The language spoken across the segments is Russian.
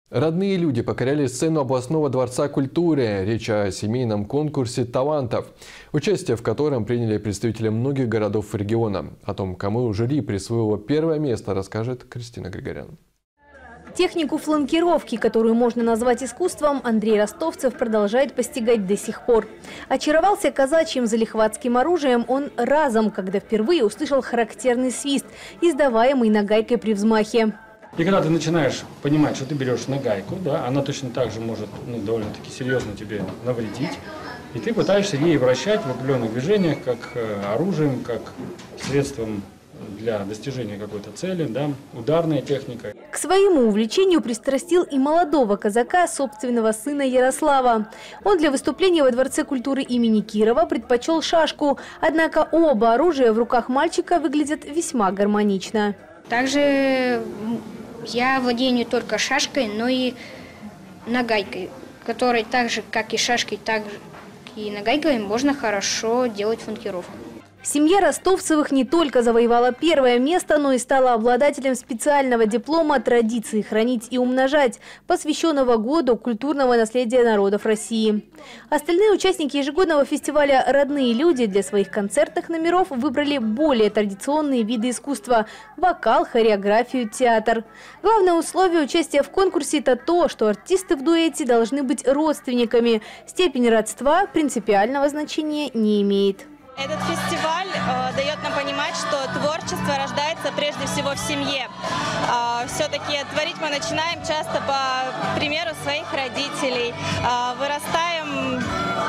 Родные люди покоряли сцену областного дворца культуры. Речь о семейном конкурсе талантов, участие в котором приняли представители многих городов региона. О том, кому жюри присвоило первое место, расскажет Кристина Григорян. Технику фланкировки, которую можно назвать искусством, Андрей Ростовцев продолжает постигать до сих пор. Очаровался казачьим залихватским оружием он разом, когда впервые услышал характерный свист, издаваемый нагайкой при взмахе. И когда ты начинаешь понимать, что ты берешь нагайку, да, она точно так же может довольно-таки серьезно тебе навредить, и ты пытаешься ей вращать в определенных движениях, как оружием, как средством для достижения какой-то цели, да, ударная техника. К своему увлечению пристрастил и молодого казака, собственного сына Ярослава. Он для выступления во Дворце культуры имени Кирова предпочел шашку, однако оба оружия в руках мальчика выглядят весьма гармонично. Также я владею не только шашкой, но и нагайкой, которой так же, как и шашкой, так же и нагайкой можно хорошо делать фланкировку. Семья Ростовцевых не только завоевала первое место, но и стала обладателем специального диплома «Традиции хранить и умножать», посвященного году культурного наследия народов России. Остальные участники ежегодного фестиваля «Родные люди» для своих концертных номеров выбрали более традиционные виды искусства – вокал, хореографию, театр. Главное условие участия в конкурсе – это то, что артисты в дуэте должны быть родственниками. Степень родства принципиального значения не имеет. Этот фестиваль дает нам понимать, что творчество рождается прежде всего в семье. Все-таки творить мы начинаем часто по примеру своих родителей. Вырастаем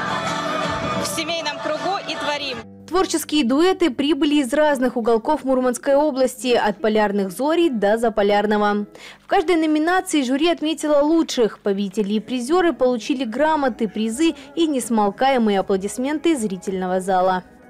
в семейном кругу и творим. Творческие дуэты прибыли из разных уголков Мурманской области, от полярных зорей до заполярного. В каждой номинации жюри отметило лучших. Победители и призеры получили грамоты, призы и несмолкаемые аплодисменты зрительного зала.